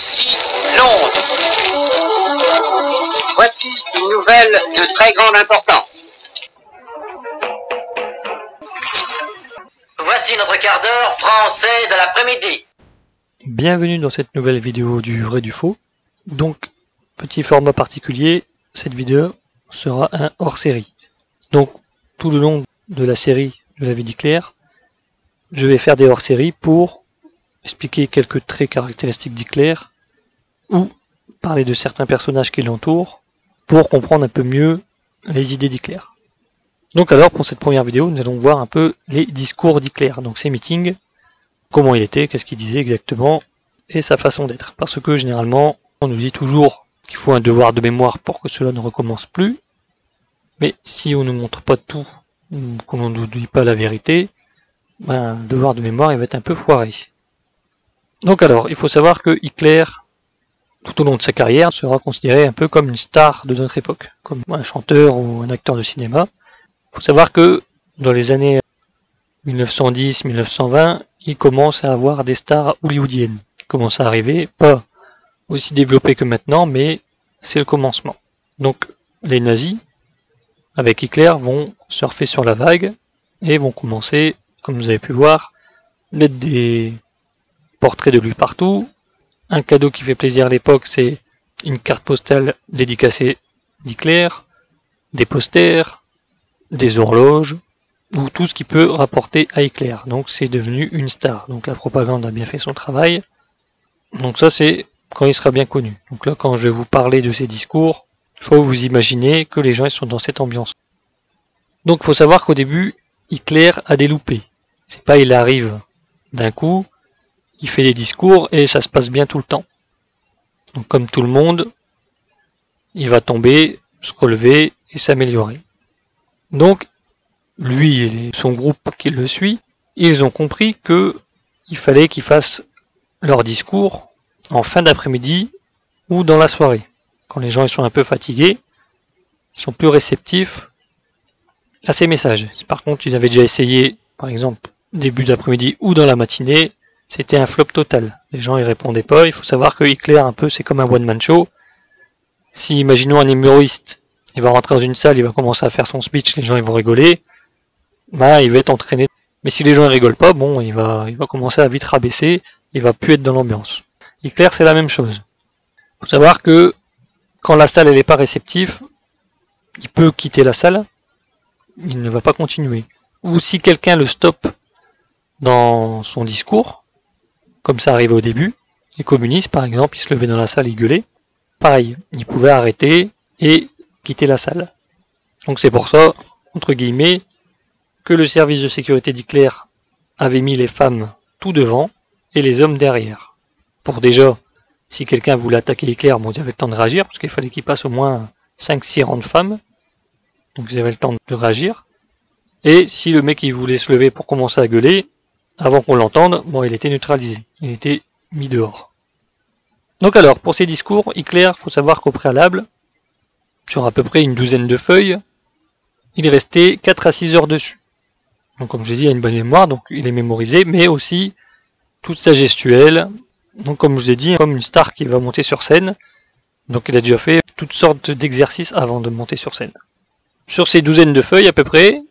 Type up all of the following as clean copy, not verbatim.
Voici Londres. Voici une nouvelle de très grande importance. Voici notre quart d'heure français de l'après-midi. Bienvenue dans cette nouvelle vidéo du vrai du faux. Donc, petit format particulier, cette vidéo sera un hors-série. Donc, tout le long de la série de la vie d'Hitler, je vais faire des hors-séries pour expliquer quelques traits caractéristiques d'Hitler ou parler de certains personnages qui l'entourent pour comprendre un peu mieux les idées d'Hitler. Donc alors, pour cette première vidéo, nous allons voir un peu les discours d'Hitler, donc ses meetings, comment il était, qu'est-ce qu'il disait exactement, et sa façon d'être. Parce que généralement, on nous dit toujours qu'il faut un devoir de mémoire pour que cela ne recommence plus, mais si on ne nous montre pas tout, ou qu'on ne nous dit pas la vérité, ben, le devoir de mémoire il va être un peu foiré. Donc alors, il faut savoir que Hitler, tout au long de sa carrière, sera considéré un peu comme une star de notre époque, comme un chanteur ou un acteur de cinéma. Il faut savoir que dans les années 1910-1920, il commence à avoir des stars hollywoodiennes qui commencent à arriver, pas aussi développées que maintenant, mais c'est le commencement. Donc les nazis, avec Hitler, vont surfer sur la vague et vont commencer, comme vous avez pu voir, mettre des portraits de lui partout. Un cadeau qui fait plaisir à l'époque, c'est une carte postale dédicacée d'Hitler, des posters, des horloges, ou tout ce qui peut rapporter à Hitler. Donc c'est devenu une star. Donc la propagande a bien fait son travail. Donc ça c'est quand il sera bien connu. Donc là quand je vais vous parler de ses discours, il faut vous imaginer que les gens ils sont dans cette ambiance. Donc il faut savoir qu'au début, Hitler a des loupés. C'est pas il arrive d'un coup, il fait des discours et ça se passe bien tout le temps. Donc comme tout le monde, il va tomber, se relever et s'améliorer. Donc lui et son groupe qui le suit, ils ont compris que il fallait qu'ils fassent leur discours en fin d'après-midi ou dans la soirée. Quand les gens ils sont un peu fatigués, ils sont plus réceptifs à ces messages. Par contre, ils avaient déjà essayé, par exemple, début d'après-midi ou dans la matinée, c'était un flop total. Les gens ils répondaient pas. Il faut savoir que Hitler, un peu, c'est comme un one-man show. Si, imaginons un humoriste, il va rentrer dans une salle, il va commencer à faire son speech, les gens ils vont rigoler, bah, il va être entraîné. Mais si les gens ne rigolent pas, bon, il va commencer à vite rabaisser, il va plus être dans l'ambiance. Hitler, c'est la même chose. Il faut savoir que quand la salle elle n'est pas réceptive, il peut quitter la salle, il ne va pas continuer. Ou si quelqu'un le stoppe dans son discours, comme ça arrivait au début, les communistes par exemple, ils se levaient dans la salle, ils gueulaient, pareil, ils pouvaient arrêter et quitter la salle. Donc c'est pour ça, entre guillemets, que le service de sécurité d'Hitler avait mis les femmes tout devant et les hommes derrière. Pour déjà, si quelqu'un voulait attaquer Hitler, bon, ils avaient le temps de réagir, parce qu'il fallait qu'il passe au moins 5-6 rangs de femmes, donc ils avaient le temps de réagir. Et si le mec il voulait se lever pour commencer à gueuler, avant qu'on l'entende, bon, il était neutralisé, il était mis dehors. Donc alors, pour ces discours, Hitler, faut savoir qu'au préalable, sur à peu près une douzaine de feuilles, il est resté 4 à 6 heures dessus. Donc comme je l'ai dit, il a une bonne mémoire, donc il est mémorisé, mais aussi toute sa gestuelle. Donc comme je vous ai dit, comme une star qui va monter sur scène, donc il a déjà fait toutes sortes d'exercices avant de monter sur scène. Sur ces douzaines de feuilles à peu près,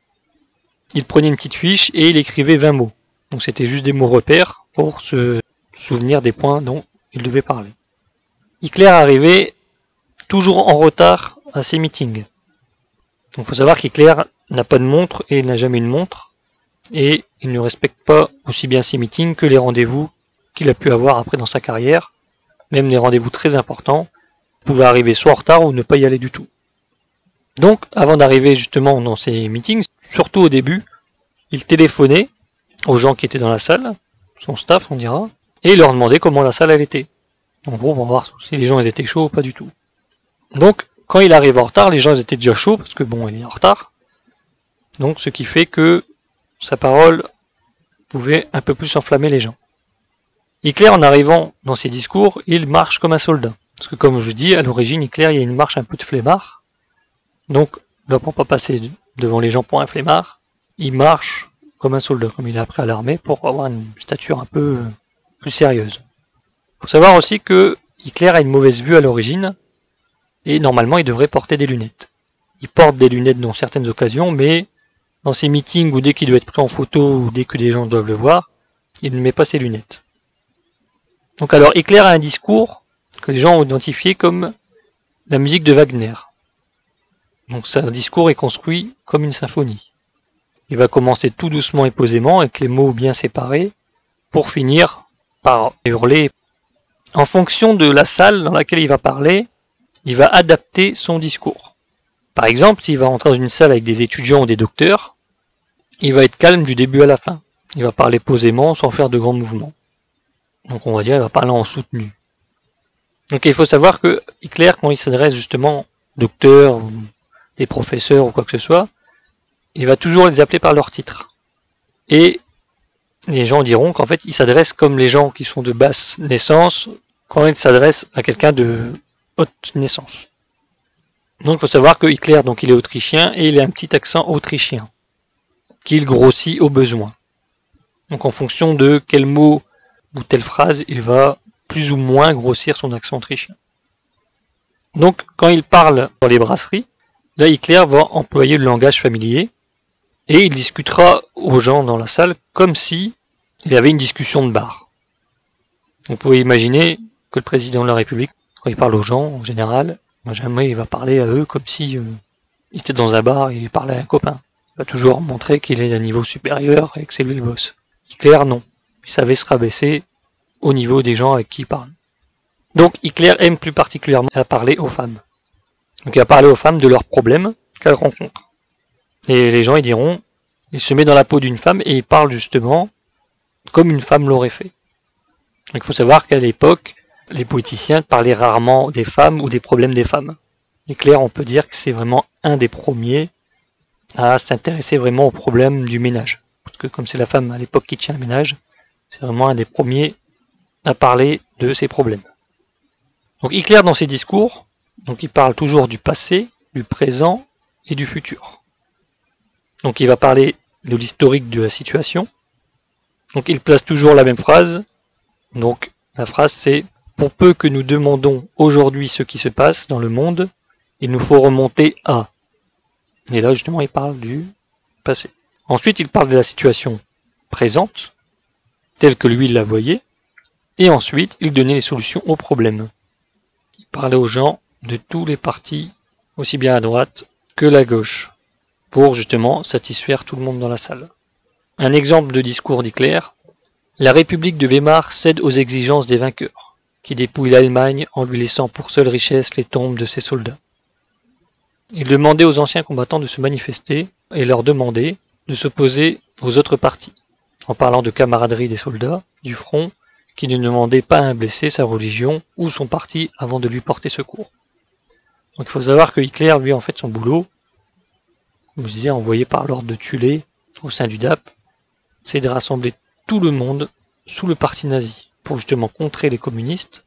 il prenait une petite fiche et il écrivait 20 mots. Donc c'était juste des mots repères pour se souvenir des points dont il devait parler. Hitler arrivait toujours en retard à ses meetings. Donc il faut savoir qu'Hitler n'a pas de montre et il n'a jamais une montre. Et il ne respecte pas aussi bien ses meetings que les rendez-vous qu'il a pu avoir après dans sa carrière. Même les rendez-vous très importants, il pouvait arriver soit en retard ou ne pas y aller du tout. Donc avant d'arriver justement dans ces meetings, surtout au début, il téléphonait aux gens qui étaient dans la salle, son staff on dira, et il leur demandait comment la salle elle était. En gros, on va voir si les gens ils étaient chauds ou pas du tout. Donc quand il arrive en retard, les gens ils étaient déjà chauds parce que bon, il est en retard. Donc ce qui fait que sa parole pouvait un peu plus enflammer les gens. Hitler, en arrivant dans ses discours, il marche comme un soldat. Parce que comme je dis, à l'origine, Hitler, il y a une marche un peu de flemmard. Donc, là, pour pas passer devant les gens pour un flemmard, il marche comme un soldat, comme il a appris à l'armée, pour avoir une stature un peu plus sérieuse. Il faut savoir aussi que Hitler a une mauvaise vue à l'origine, et normalement il devrait porter des lunettes. Il porte des lunettes dans certaines occasions, mais dans ses meetings ou dès qu'il doit être pris en photo ou dès que des gens doivent le voir, il ne met pas ses lunettes. Donc alors Hitler a un discours que les gens ont identifié comme la musique de Wagner. Donc ce discours est construit comme une symphonie. Il va commencer tout doucement et posément avec les mots bien séparés pour finir par hurler. En fonction de la salle dans laquelle il va parler, il va adapter son discours. Par exemple, s'il va rentrer dans une salle avec des étudiants ou des docteurs, il va être calme du début à la fin. Il va parler posément sans faire de grands mouvements. Donc on va dire, il va parler en soutenu. Donc il faut savoir que Hitler, quand il s'adresse justement aux docteurs, des professeurs ou quoi que ce soit, il va toujours les appeler par leur titre. Et les gens diront qu'en fait, il s'adresse comme les gens qui sont de basse naissance quand il s'adresse à quelqu'un de haute naissance. Donc il faut savoir que Hitler, donc il est autrichien et il a un petit accent autrichien qu'il grossit au besoin. Donc en fonction de quel mot ou telle phrase, il va plus ou moins grossir son accent autrichien. Donc quand il parle dans les brasseries, là Hitler va employer le langage familier et il discutera aux gens dans la salle comme si il y avait une discussion de bar. Vous pouvez imaginer que le président de la République, quand il parle aux gens en général, jamais il va parler à eux comme si il était dans un bar et il parlait à un copain. Il va toujours montrer qu'il est d'un niveau supérieur et que c'est lui le boss. Hitler, non. Il savait se rabaisser au niveau des gens avec qui il parle. Donc Hitler aime plus particulièrement à parler aux femmes. Donc il va parler aux femmes de leurs problèmes qu'elles rencontrent. Et les gens ils diront, il se met dans la peau d'une femme et il parle justement comme une femme l'aurait fait. Donc il faut savoir qu'à l'époque, les politiciens parlaient rarement des femmes ou des problèmes des femmes. Hitler, on peut dire que c'est vraiment un des premiers à s'intéresser vraiment aux problèmes du ménage. Parce que comme c'est la femme à l'époque qui tient le ménage, c'est vraiment un des premiers à parler de ces problèmes. Donc Hitler dans ses discours, donc il parle toujours du passé, du présent et du futur. Donc il va parler de l'historique de la situation. Donc il place toujours la même phrase. Donc la phrase c'est « Pour peu que nous demandons aujourd'hui ce qui se passe dans le monde, il nous faut remonter à ». Et là justement il parle du passé. Ensuite il parle de la situation présente, telle que lui il la voyait. Et ensuite il donnait les solutions aux problèmes. Il parlait aux gens de tous les partis, aussi bien à droite que la gauche, pour justement satisfaire tout le monde dans la salle. Un exemple de discours d'Hitler, la République de Weimar cède aux exigences des vainqueurs, qui dépouillent l'Allemagne en lui laissant pour seule richesse les tombes de ses soldats. Il demandait aux anciens combattants de se manifester et leur demandait de s'opposer aux autres partis, en parlant de camaraderie des soldats, du front, qui ne demandait pas à un blessé sa religion ou son parti avant de lui porter secours. Donc il faut savoir que Hitler, lui, en fait, son boulot, comme je disais, envoyé par l'ordre de Thulé au sein du DAP, c'est de rassembler tout le monde sous le parti nazi, pour justement contrer les communistes.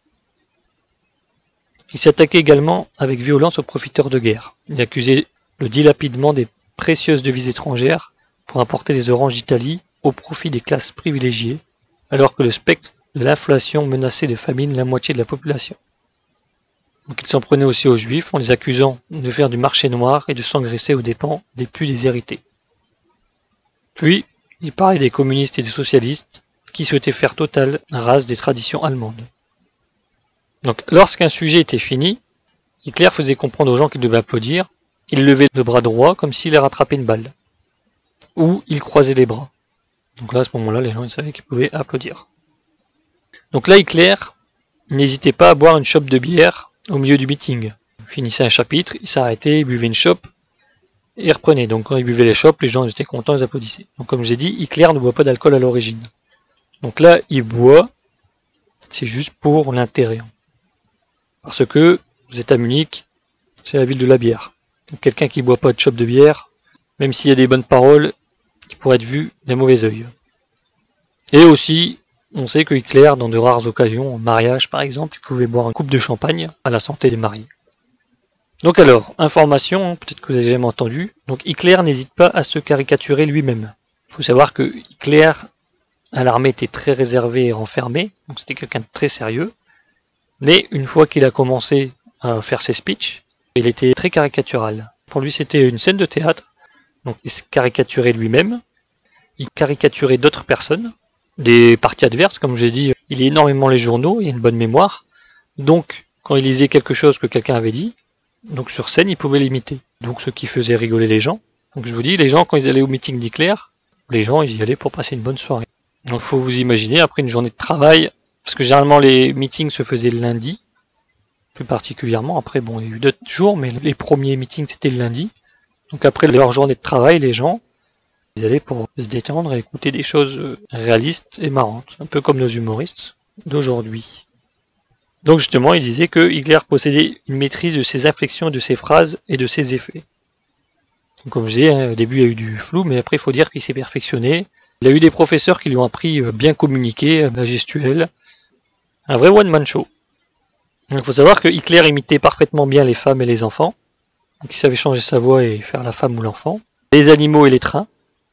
Il s'attaquait également avec violence aux profiteurs de guerre. Il accusait le dilapidement des précieuses devises étrangères pour importer les oranges d'Italie au profit des classes privilégiées, alors que le spectre de l'inflation menaçait de famine la moitié de la population. Donc il s'en prenait aussi aux juifs en les accusant de faire du marché noir et de s'engraisser aux dépens des plus déshérités. Puis, il parlait des communistes et des socialistes qui souhaitaient faire totale rase des traditions allemandes. Donc lorsqu'un sujet était fini, Hitler faisait comprendre aux gens qu'ils devaient applaudir, il levait le bras droit comme s'il avait rattrapé une balle, ou il croisait les bras. Donc là à ce moment-là, les gens ils savaient qu'ils pouvaient applaudir. Donc là Hitler n'hésitait pas à boire une chope de bière au milieu du meeting. Il finissait un chapitre, il s'arrêtait, il buvait une chope, et il reprenait. Donc quand il buvait les chopes, les gens étaient contents, ils applaudissaient. Donc comme j'ai dit, Hitler ne boit pas d'alcool à l'origine. Donc là, il boit, c'est juste pour l'intérêt. Parce que vous êtes à Munich, c'est la ville de la bière. Donc quelqu'un qui boit pas de chope de bière, même s'il y a des bonnes paroles, il pourrait être vu d'un mauvais œil. Et aussi, on sait que Hitler, dans de rares occasions, en mariage par exemple, il pouvait boire une coupe de champagne à la santé des mariés. Donc alors, information, peut-être que vous avez jamais entendu, donc Hitler n'hésite pas à se caricaturer lui-même. Il faut savoir que Hitler, à l'armée, était très réservé et renfermé, donc c'était quelqu'un de très sérieux. Mais une fois qu'il a commencé à faire ses speeches, il était très caricatural. Pour lui, c'était une scène de théâtre. Donc il se caricaturait lui-même, il caricaturait d'autres personnes, des parties adverses, comme j'ai dit, il lit énormément les journaux, il a une bonne mémoire. Donc quand il lisait quelque chose que quelqu'un avait dit, donc sur scène, il pouvait l'imiter. Donc ce qui faisait rigoler les gens. Donc je vous dis, les gens, quand ils allaient au meeting d'Hitler, les gens, ils y allaient pour passer une bonne soirée. Donc il faut vous imaginer, après une journée de travail, parce que généralement les meetings se faisaient le lundi, plus particulièrement. Après, bon, il y a eu d'autres jours, mais les premiers meetings, c'était le lundi. Donc après leur journée de travail, les gens, ils allaient pour se détendre et écouter des choses réalistes et marrantes, un peu comme nos humoristes d'aujourd'hui. Donc justement, il disait que Hitler possédait une maîtrise de ses inflexions, de ses phrases et de ses effets. Donc, comme je disais, au début il y a eu du flou, mais après il faut dire qu'il s'est perfectionné. Il a eu des professeurs qui lui ont appris bien communiquer, la gestuelle. Un vrai one-man show. Il faut savoir que Hitler imitait parfaitement bien les femmes et les enfants. Donc il savait changer sa voix et faire la femme ou l'enfant. Les animaux et les trains.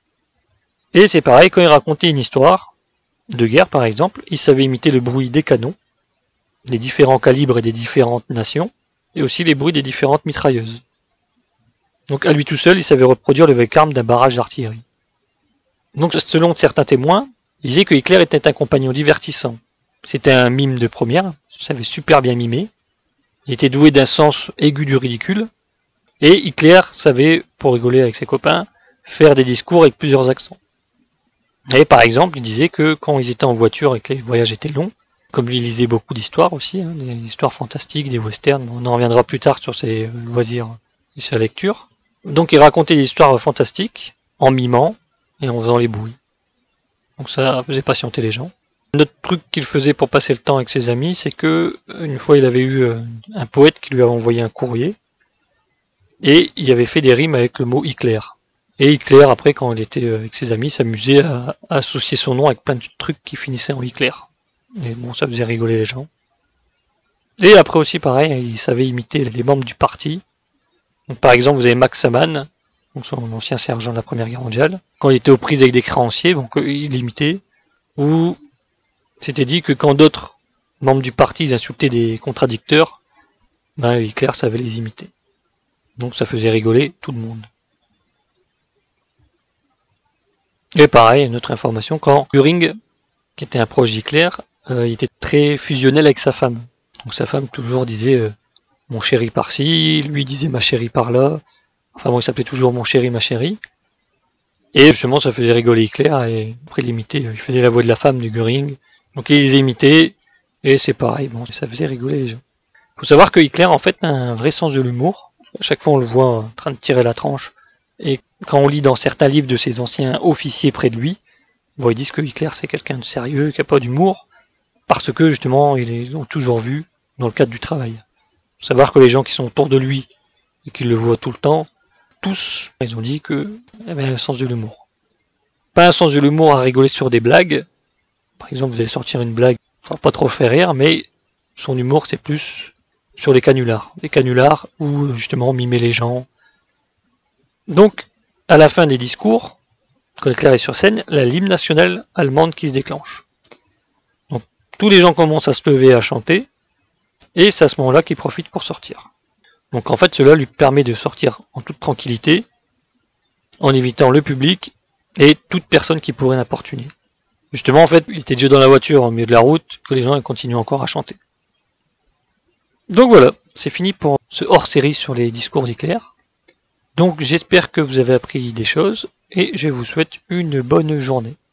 Et c'est pareil, quand il racontait une histoire de guerre par exemple, il savait imiter le bruit des canons, des différents calibres et des différentes nations, et aussi les bruits des différentes mitrailleuses. Donc à lui tout seul, il savait reproduire le vacarme d'un barrage d'artillerie. Donc selon certains témoins, il disait que Hitler était un compagnon divertissant. C'était un mime de première, il savait super bien mimer. Il était doué d'un sens aigu du ridicule. Et Hitler savait, pour rigoler avec ses copains, faire des discours avec plusieurs accents. Et par exemple, il disait que quand ils étaient en voiture et que les voyages étaient longs, comme lui il lisait beaucoup d'histoires aussi, des histoires fantastiques, des westerns, on en reviendra plus tard sur ses loisirs et sa lecture. Donc il racontait des histoires fantastiques en mimant et en faisant les bruits. Donc ça faisait patienter les gens. Un autre truc qu'il faisait pour passer le temps avec ses amis, c'est que une fois il avait eu un poète qui lui avait envoyé un courrier et il avait fait des rimes avec le mot Hitler. Et Hitler, après, quand il était avec ses amis, s'amusait à associer son nom avec plein de trucs qui finissaient en Hitler. Et bon, ça faisait rigoler les gens. Et après aussi, pareil, il savait imiter les membres du parti. Donc, par exemple, vous avez Max Saman, donc son ancien sergent de la Première Guerre mondiale. Quand il était aux prises avec des créanciers, donc il imitait. Ou c'était dit que quand d'autres membres du parti ils insultaient des contradicteurs, ben, Hitler savait les imiter. Donc ça faisait rigoler tout le monde. Et pareil, une autre information, quand Göring, qui était un proche d'Hitler, il était très fusionnel avec sa femme. Donc sa femme toujours disait mon chéri par-ci, lui disait ma chérie par-là. Enfin bon, il s'appelait toujours mon chéri, ma chérie. Et justement, ça faisait rigoler Hitler, et après il imitait, il faisait la voix de la femme de Göring. Donc il les imitait, et c'est pareil, bon, ça faisait rigoler les gens. Il faut savoir que Hitler, en fait, a un vrai sens de l'humour. À chaque fois, on le voit en train de tirer la tranche. Et quand on lit dans certains livres de ses anciens officiers près de lui, bon, ils disent que Hitler c'est quelqu'un de sérieux, qui n'a pas d'humour, parce que justement ils les ont toujours vus dans le cadre du travail. Il faut savoir que les gens qui sont autour de lui et qui le voient tout le temps, tous, ils ont dit qu'il avait un sens de l'humour. Pas un sens de l'humour à rigoler sur des blagues. Par exemple, vous allez sortir une blague, ça va pas trop faire rire, mais son humour c'est plus sur les canulars. Les canulars où justement mimer les gens. Donc, à la fin des discours, quand Hitler est sur scène, la l'hymne nationale allemande qui se déclenche. Donc, tous les gens commencent à se lever à chanter, et c'est à ce moment-là qu'il profite pour sortir. Donc en fait, cela lui permet de sortir en toute tranquillité, en évitant le public et toute personne qui pourrait l'importuner. Justement, en fait, il était déjà dans la voiture au milieu de la route, que les gens continuent encore à chanter. Donc voilà, c'est fini pour ce hors-série sur les discours d'Hitler. Donc j'espère que vous avez appris des choses et je vous souhaite une bonne journée.